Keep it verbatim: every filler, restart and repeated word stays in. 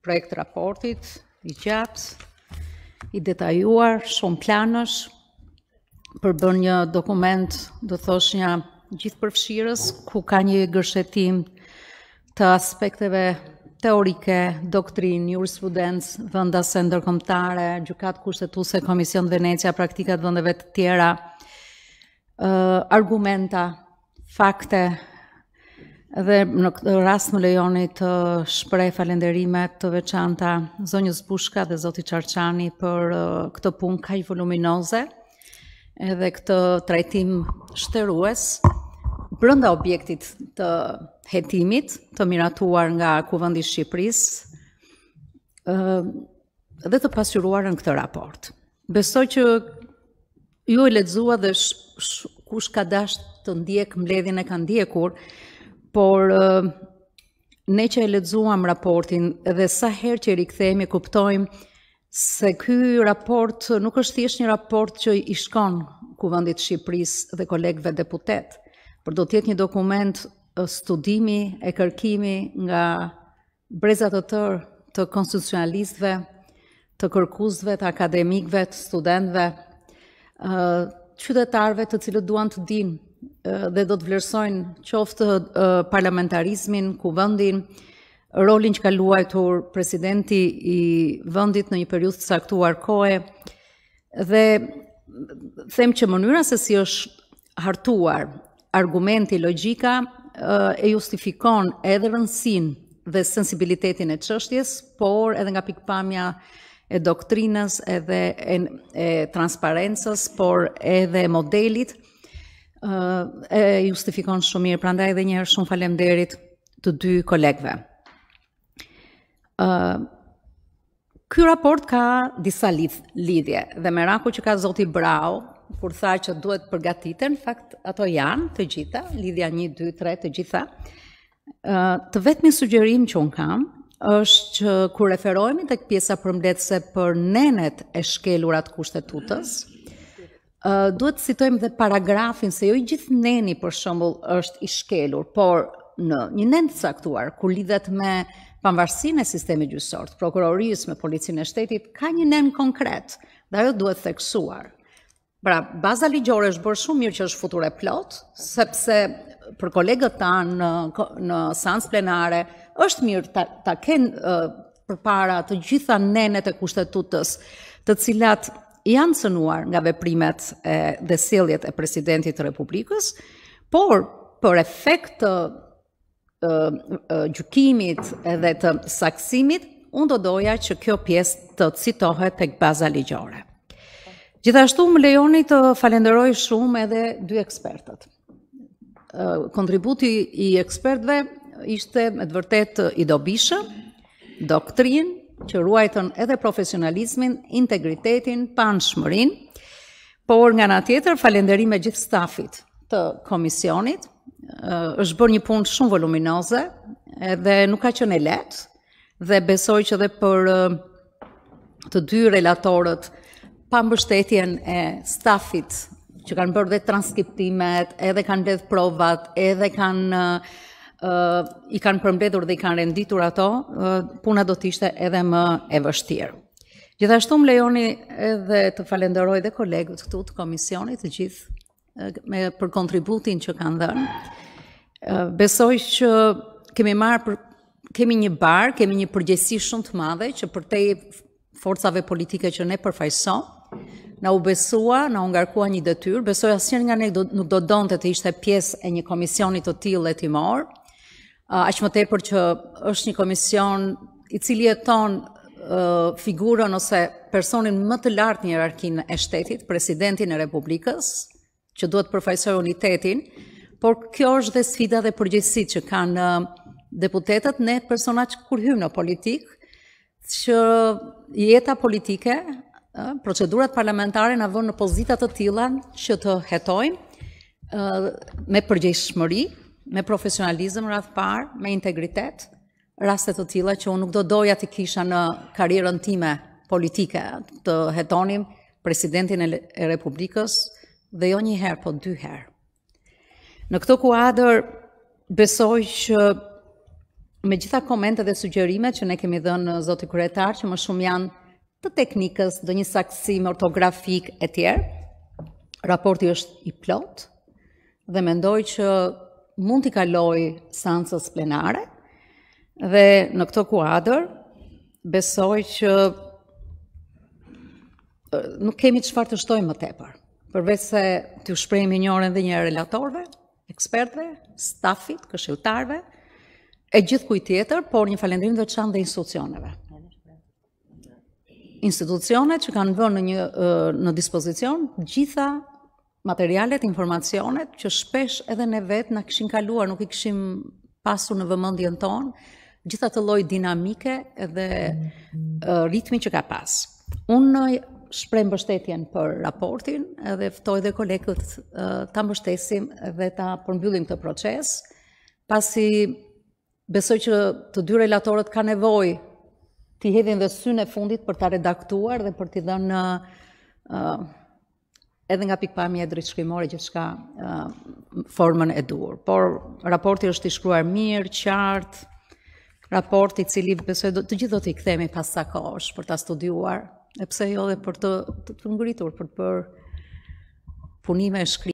projekt raportit, i gjatë, i detajuar, shumë planësh, përbën një dokument, do thosh një gjithë përfshirës, ku ka një gërshetim të aspekteve teorike, doktrin, jurisprudencë, vendase ndërkombëtare, gjykatë kushtetuese, Komision Venecia, praktikat vendeve të tjera, uh, argumenta, fakte, dhe në këtë rast më lejoni të shpreh falenderimet të veçanta zonjës Bushka dhe zotit Çarçani për uh, këtë punë kaq voluminoze, edhe këtë trajtim shtërues brenda objektit të hetimit, të miratuar nga Kuvendi i Shqipërisë, dhe të pasqyruar në këtë raport. Besoj që ju e lexua dhe kush ka dash të ndjek mbledhjen e ka ndjekur, por ne që e lexuam raportin dhe sa herë që rikthehemi kuptojmë se ky raport nuk është thjesht një raport që i shkon Kuvendit të Shqipërisë dhe kolegëve deputet, por do të jetë një dokument studimi e kërkimi nga brezat të tërë të konstitucionalistëve, të kërkuesve, të akademikëve, të studentëve, qytetarëve të cilët duan të dinë dhe do të vlerësojnë qoftë parlamentarizmin, kuvendin, rolin që ka luajtur presidenti i vendit në një periudhë të caktuar kohe, dhe them që mënyra se si është hartuar argumenti, logjika, e justifikon edhe rëndësinë dhe sensibilitetin e çështjes, por edhe nga pikpamja e doktrinës, edhe e, e transparencës, por edhe modelit, e justifikon shumë mirë. Prandaj edhe një herë shumë faleminderit të dy kolegëve. Ky raport ka disa lidhje dhe meraku që ka zoti Brau, kur tha që duhet përgatiten, fakt ato janë të gjitha, lidhja një, dy, tre, të gjitha. Të vetmi sugjerim që unë kam, është që kur referohemi tek pjesa përmbledhëse për nenet e shkelurat kushtetutës, duhet të citojmë dhe paragrafin se jo i gjithë neni për shembull është i shkelur, por në një nen të caktuar, kur lidhet me pavarësinë e sistemit gjyqësor, prokurorisë, me policinë e shtetit, ka një nen konkret, dhe ajo duhet theksuar. Pra, baza ligjore është bërë shumë mirë që është futur e plot, sepse për kolegët tanë në, në seancë plenare, është mirë ta, ta kenë uh, përpara të gjitha nenet e kushtetutës, të cilat janë cënuar nga veprimet e, dhe sjelljet e presidentit të Republikës, por për efekt të uh, uh, gjykimit edhe të saksimit, unë do doja që kjo pjesë të citohet tek baza ligjore. Gjithashtu më lejoni të falenderoj shumë edhe dy ekspertët. Kontributi i ekspertëve ishte me të vërtet i dobishëm, doktrin, që ruajtën edhe profesionalizmin, integritetin, panshmërinë, por nga ana tjetër falenderime gjithë stafit të Komisionit. Është bërë një punë shumë voluminoze edhe nuk ka qenë e lehtë, dhe besoj që edhe për të dy relatorët, pa mbështetjen e stafit që kanë bërë dhe transkriptimet, edhe kanë mbledh provat, edhe kanë uh, i kanë përmbledhur dhe i kanë renditur ato, uh, puna do të ishte edhe më e vështirë. Gjithashtu më lejoni edhe të falenderoj dhe kolegët këtu të Komisionit, të gjithë uh, me për kontributin që kanë dhënë. Uh, besoj që kemi marrë për, kemi një barë, kemi një përgjegjësi shumë të madhe që përtej forcave politike që ne përfaqësojmë, na u besua, na u ngarkua një detyrë. Besoj asnjëri nga ne do, nuk do donte të ishte pjesë e një komisioni të tillë hetimor, uh, aq më tepër që është një komision i cili jeton uh, figurën ose personin më të lartë në hierarkinë e shtetit, presidentin e Republikës, që duhet përfaqësojë unitetin, por kjo është dhe sfida dhe përgjegjësitë që kanë uh, deputetët, ne personat që kur hymë në politikë, që jeta politike, procedurat parlamentare na vënë në pozita të tilla që të hetojmë me përgjegjësi, me profesionalizëm radh parë, me integritet, raste të tilla që unë nuk do doja të kisha në karrierën time politike, të hetonim presidentin e Republikës dhe jo një herë, po dy herë. Në këtë kuadër besoj që me gjitha komente dhe sugjerimet që ne kemi dhënë zoti kryetar, që më shumë janë të teknikës, do një saktësim ortografik e tjerë, raporti është i plot dhe mendoj që mund t'i kaloj seancës plenare dhe në këto kuadër besoj që nuk kemi çfarë të shtojmë më tepër, përveç se t'ju shprehim injoren dhe një relatorëve, ekspertëve, stafit, këshilltarëve, e gjithë kujt tjetër, por një falënderim të veçantë dhe institucioneve. Institucionet që kanë vënë në një në dispozicion gjitha materialet, informacionet që shpesh edhe ne vetë na kishin kaluar, nuk i kishim pasur në vëmendjen tonë, gjitha të lloj dinamike dhe uh, ritmi që ka pas. Unë shpreh mbështetjen për raportin edhe ftoj dhe kolegët uh, ta mbështesim dhe ta përmbyllim këtë proces, pasi besoj që të dy relatorët ka nevojë t'i hedhin dhe synë e fundit për ta redaktuar dhe për t'i dhënë uh, edhe nga pikpamja e drejtshkrimore gjithçka uh, formën e duhur. Por raporti është i shkruar mirë, qartë, raport i cili besoj do, të gjithë do t'i kthehemi pas sa kohësh për ta studiuar, e pse jo dhe për të, të, të ngritur, për të bërë punime e shkrimit.